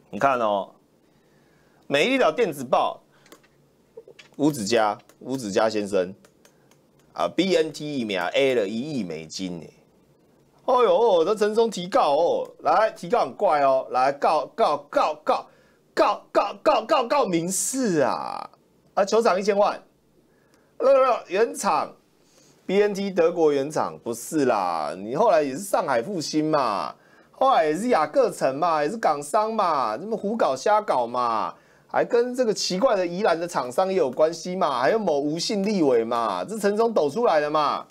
你看哦，美丽岛电子报，吴子嘉先生啊 ，BNT 疫苗 A 了1亿美金呢。哎呦，这陈松提告哦，来提告很怪哦，来告民事啊，球场1000万，原厂 BNT 德国原厂不是啦，你后来也是上海复兴嘛。后来也是雅各城嘛，也是港商嘛，这么胡搞瞎搞嘛，还跟这个奇怪的宜兰的厂商也有关系嘛，还有某吴姓立委嘛，这陈松抖出来的嘛。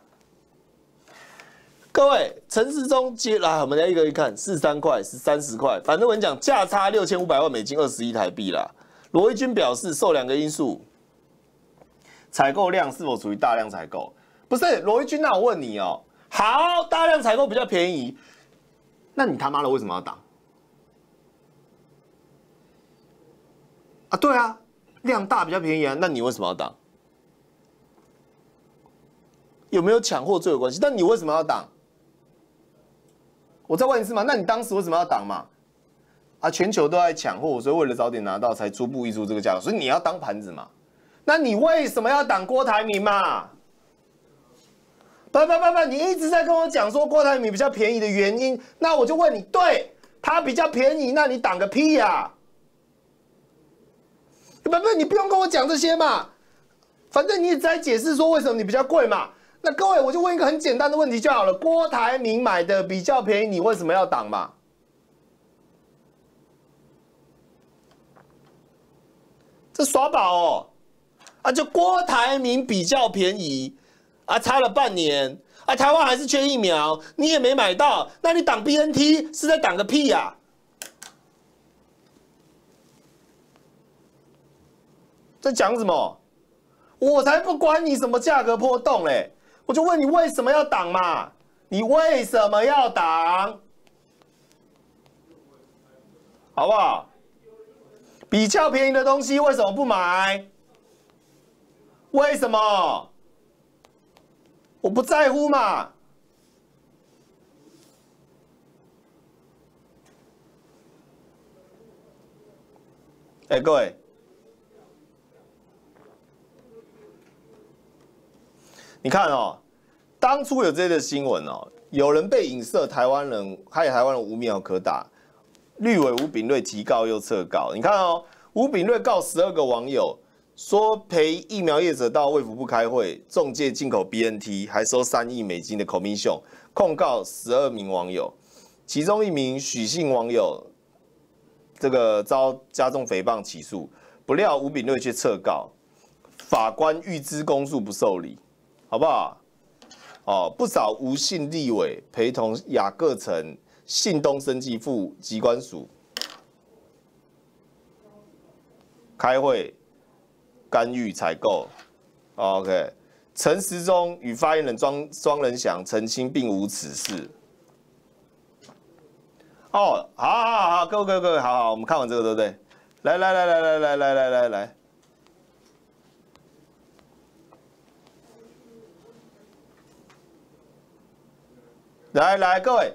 各位，陈时中接来，我们来一个一看，43块是30块，反正我跟你讲，价差6500万美金，21台币啦。罗一军表示，受2个因素，采购量是否属于大量采购？不是罗一军，那我问你哦，好，大量采购比较便宜。那你他妈的为什么要挡？啊，对啊，量大比较便宜啊，那你为什么要挡？有没有抢货最有关系？但你为什么要挡？我再问一次嘛，那你当时为什么要挡嘛？啊，全球都在抢货，所以为了早点拿到，才初步预出这个价格，所以你要当盘子嘛？那你为什么要挡郭台铭嘛？不，你一直在跟我讲说郭台铭比较便宜的原因，那我就问你，对他比较便宜，那你挡个屁呀！不，你不用跟我讲这些嘛，反正你也在解释说为什么你比较贵嘛。那各位，我就问一个很简单的问题就好了：郭台铭买的比较便宜，你为什么要挡嘛？这耍宝哦！啊，就郭台铭比较便宜。啊，差了半年，啊，台湾还是缺疫苗，你也没买到，那你挡 BNT 是在挡个屁呀！在讲什么？我才不管你什么价格波动嘞，我就问你为什么要挡嘛？你为什么要挡？好不好？比较便宜的东西为什么不买？为什么？我不在乎嘛。各位，你看哦，当初有这类的新闻哦，有人被影射台湾人，害台湾人无苗可打，绿委吴秉叡提告又撤告。你看哦，吴秉叡告12个网友。说陪疫苗业者到卫福部开会，中介进口 BNT， 还收3亿美金的 commission， 控告12名网友，其中1名许姓网友，这个遭加重诽谤起诉，不料吴秉叡却撤告，法官预知公诉不受理，好不好？哦，不少吴姓立委陪同雅各城、信东生技副疾管署开会。干预采购 ，OK。陈时中与发言人庄人祥澄清，并无此事。哦，好，各位，好，我们看完这个对不对？来，各位，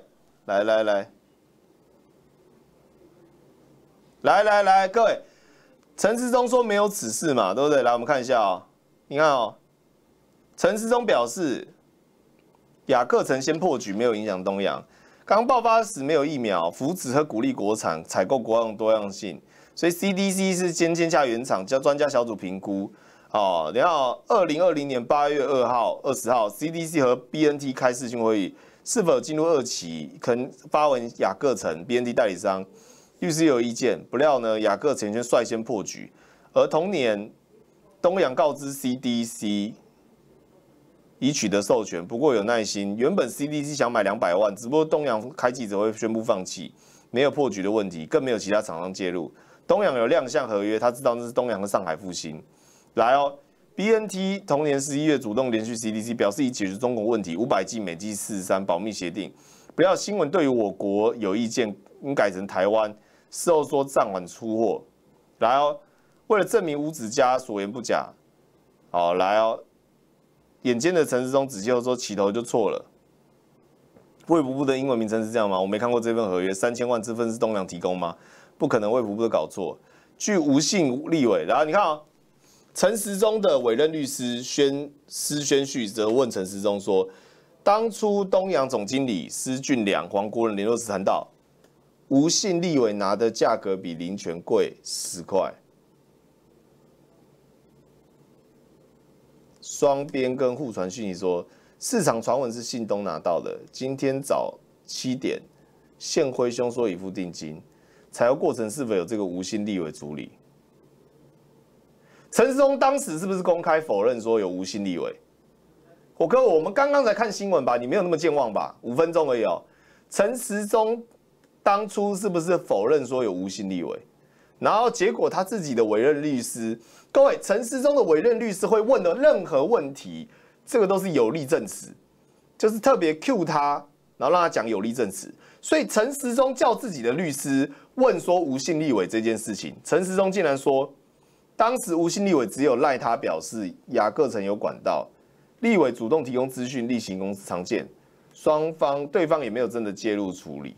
来，各位。陈时中说没有此事嘛，对不对？来，我们看一下哦。你看哦，陈时中表示，雅各城先破局，没有影响东洋。刚爆发时没有疫苗，扶持和鼓励国产采购国样多样性，所以 CDC 是先下原厂，叫专家小组评估。哦，然后2020年8月2号、20号 ，CDC 和 BNT 开视讯会议，是否进入2期，可能发文雅各城 BNT 代理商。律师有意见，不料呢，雅各城率先破局。而同年，东洋告知 CDC 已取得授权，不过有耐心。原本 CDC 想买200万，只不过东洋开记者会宣布放弃，没有破局的问题，更没有其他厂商介入。东洋有亮相合约，他知道那是东洋和上海复兴。来哦 ，BNT 同年11月主动联系 CDC， 表示已解决中国问题，500剂每剂43保密协定。不要新闻对于我国有意见，应改成台湾。事后说暂缓出货，来哦，为了证明吴子嘉所言不假，好来哦，眼尖的陈时中仔细后说起头就错了。卫福部的英文名称是这样吗？我没看过这份合约，3000万这份是东洋提供吗？ 不可能卫福部都搞错。据吴姓立委，然后你看啊，陈时中的委任律师施宣旭则问陈时中说，当初东洋总经理施俊良、黄国仁联络时谈到，吴姓立委拿的价格比林权贵10块。双边跟互传讯息说，市场传闻是信东拿到的，今天早7点，现辉兄说已付定金，采购过程是否有这个吴姓立委处理？陈时中当时是不是公开否认说有吴姓立委？我们刚刚才看新闻吧，你没有那么健忘吧？5分钟而已哦。陈时中当初是不是否认说有吴姓立委？然后结果他自己的委任律师，各位，陈时中的委任律师会问的任何问题，这个都是有力证词，就是特别 cue 他，然后让他讲有力证词。所以陈时中叫自己的律师问说吴姓立委这件事情，陈时中竟然说，当时吴姓立委只有赖他表示雅各城有管道，立委主动提供资讯，例行公事常见，对方也没有真的介入处理。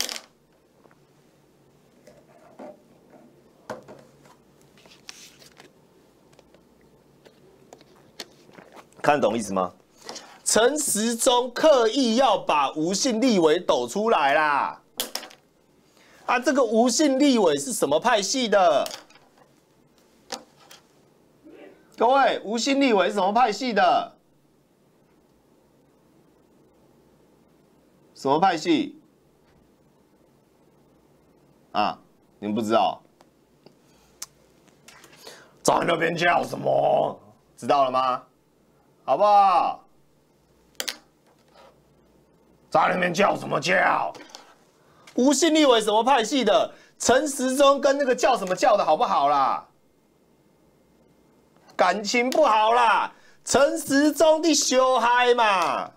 看得懂意思吗？陈时中刻意要把吴姓立委抖出来啦！啊，这个吴姓立委是什么派系的？各位，吴姓立委是什么派系的？什么派系？啊，你们不知道？在那边叫什么？知道了吗？好不好？在那边叫什么叫？吴姓立委什么派系的？陈时中跟那个叫什么叫的好不好啦？感情不好啦，陈时中的小孩嘛。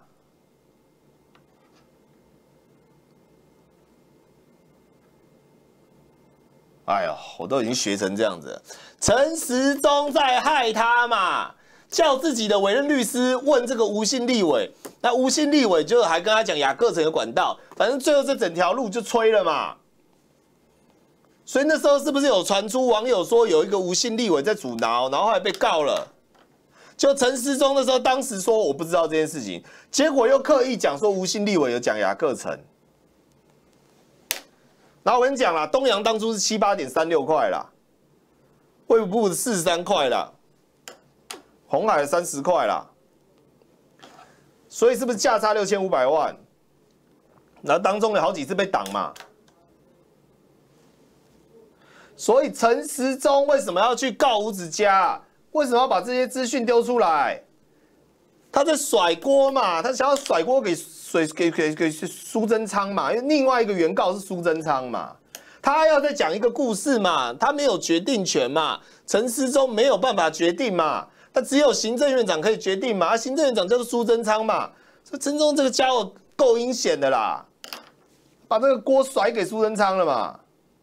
哎呦，我都已经学成这样子了。陈时中在害他嘛。叫自己的委任律师问这个吴姓立委，那吴姓立委就还跟他讲雅各城有管道，反正最后这整条路就吹了嘛。所以那时候是不是有传出网友说有一个吴姓立委在阻挠，然后后来被告了？就陈时中那时候当时说我不知道这件事情，结果又刻意讲说吴姓立委有讲雅各城。然后我跟你讲啦，东洋当初是78.36块啦，卫福部43块啦。鸿海30块啦，所以是不是价差6500万？然后当中有好几次被挡嘛，所以陈时中为什么要去告吴子嘉？为什么要把这些资讯丢出来？他在甩锅嘛，他想要甩锅给苏贞昌嘛，因为另外一个原告是苏贞昌嘛，他要再讲一个故事嘛，他没有决定权嘛，陈时中没有办法决定嘛。他只有行政院长可以决定嘛，行政院长叫做苏贞昌嘛，所以陈时中这个家伙够阴险的啦，把这个锅甩给苏贞昌了嘛。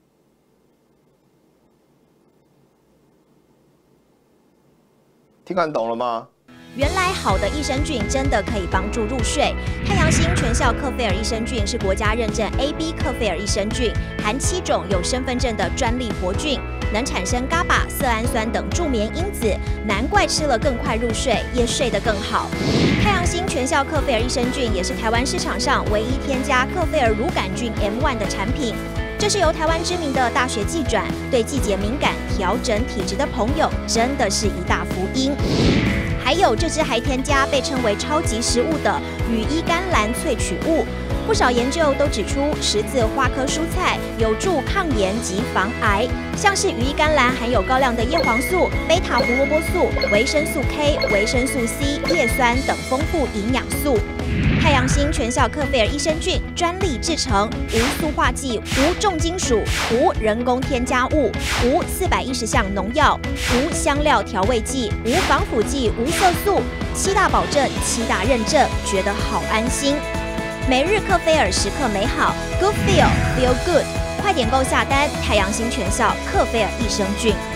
听看懂了吗？ 原来好的益生菌真的可以帮助入睡。太阳星全效克菲尔益生菌是国家认证 AB 克菲尔益生菌，含7种有身份证的专利活菌，能产生伽巴、色氨酸等助眠因子，难怪吃了更快入睡，也睡得更好。太阳星全效克菲尔益生菌也是台湾市场上唯一添加克菲尔乳杆菌 M1 的产品。这是由台湾知名的大学季转，对季节敏感、调整体质的朋友真的是一大福音。还有这支还添加被称为超级食物的羽衣甘蓝萃取物，不少研究都指出十字花科蔬菜有助抗炎及防癌，像是羽衣甘蓝含有高量的叶黄素、贝塔胡萝卜素、维生素 K、维生素 C、叶酸等丰富营养素。太阳星全效克菲尔益生菌专利制成，无塑化剂、无重金属、无人工添加物、无410项农药、无香料调味剂、无防腐剂、无色素，7大保证、7大认证，觉得好安心。每日克菲尔时刻美好 ，Good Feel Feel Good， 快点购下单！太阳星全效克菲尔益生菌。